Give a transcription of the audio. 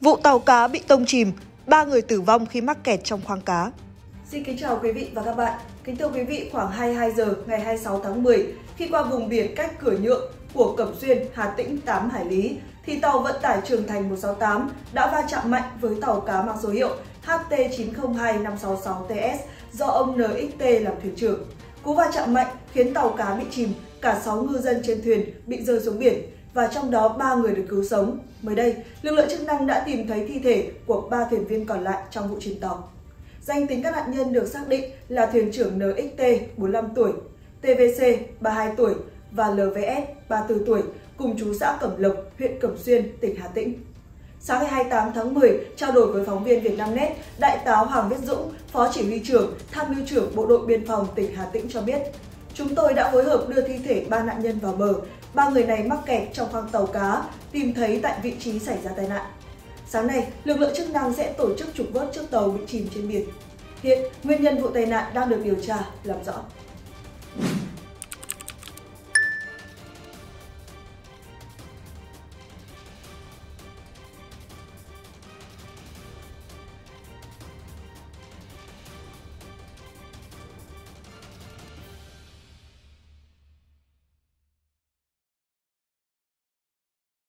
Vụ tàu cá bị tông chìm, 3 người tử vong khi mắc kẹt trong khoang cá. Xin kính chào quý vị và các bạn. Kính thưa quý vị, khoảng 22 giờ ngày 26 tháng 10, khi qua vùng biển cách Cửa Nhượng của Cẩm Xuyên, Hà Tĩnh 8 hải lý, thì tàu vận tải Trường Thành 168 đã va chạm mạnh với tàu cá mang số hiệu HT902566TS do ông NXT làm thuyền trưởng. Cú va chạm mạnh khiến tàu cá bị chìm, cả 6 ngư dân trên thuyền bị rơi xuống biển và trong đó 3 người được cứu sống. Mới đây, lực lượng chức năng đã tìm thấy thi thể của 3 thuyền viên còn lại trong vụ chìm tàu. Danh tính các nạn nhân được xác định là thuyền trưởng NXT 45 tuổi, TVC 32 tuổi và LVS 34 tuổi, cùng chú xã Cẩm Lộc, huyện Cẩm Xuyên, tỉnh Hà Tĩnh. Sáng ngày 28 tháng 10, trao đổi với phóng viên Vietnamnet, Đại tá Hoàng Viết Dũng, Phó Chỉ huy trưởng, Tham mưu trưởng Bộ đội Biên phòng tỉnh Hà Tĩnh cho biết, chúng tôi đã phối hợp đưa thi thể 3 nạn nhân vào bờ. 3 người này mắc kẹt trong khoang tàu cá, tìm thấy tại vị trí xảy ra tai nạn. Sáng nay, lực lượng chức năng sẽ tổ chức trục vớt chiếc tàu bị chìm trên biển. Hiện, nguyên nhân vụ tai nạn đang được điều tra, làm rõ.